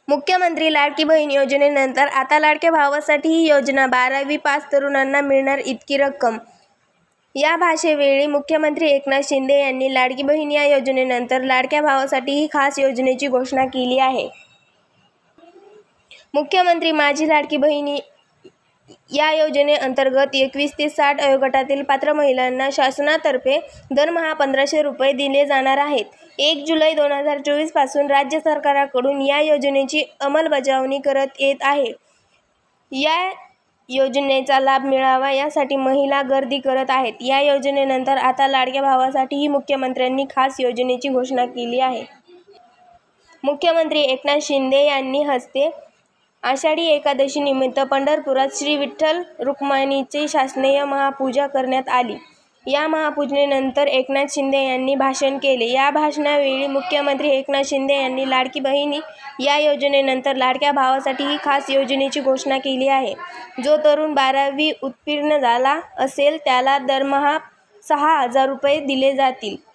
मुख्यमंत्री लाडकी बहीण योजनेनंतर आता लाडक्या भावासाठी ही योजना 12वी पास तरुणांना मिळणार इतकी रक्कम। या भाषेवेळी मुख्यमंत्री एकनाथ शिंदे यांनी लाडकी बहीण या योजनेनंतर लाडक्या भावासाठी ही खास योजनेची घोषणा केली आहे। मुख्यमंत्री माझी लाडकी बहीण या योजनेअंतर्गत 21 ते 60 वयोगटातील पात्र महिलांना शासनातर्फे दरमहा 1500 रुपये दिले जाणार आहेत। 1 जुलै 2024 पासून राज्य सरकारकडून या योजनेची अंमलबजावणी करण्यात येत आहे। या योजनेचा लाभ मिळावा यासाठी महिला गर्दी करत आहेत। या योजनेनंतर आता लाडक्या भावासाठीही मुख्यमंत्र्यांनी खास योजनेची घोषणा केली आहे। मुख्यमंत्री एकनाथ शिंदे यांनी हस्ते आषाढी एकादशी निमित्त पंढरपुरात श्री विठ्ठल रुक्मिणीची शासकीय महापूजा करण्यात आली। या महापूजनेनंतर एकनाथ शिंदे यांनी भाषण केले। या भाषणावेळी मुख्यमंत्री एकनाथ शिंदे यांनी लाडकी बहीण या योजनेनंतर लाडक्या भावासाठी ही खास योजनेची घोषणा केली आहे। जो तरुण 12वी उत्तीर्ण झाला असेल त्याला दरमहा 6000 रुपये दिले जातील।